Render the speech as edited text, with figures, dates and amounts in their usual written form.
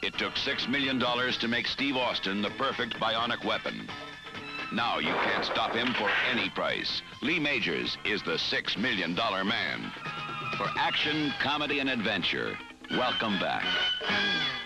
It took $6 million to make Steve Austin the perfect bionic weapon. Now you can't stop him for any price. Lee Majors is the $6 million man. For action, comedy, and adventure, welcome back.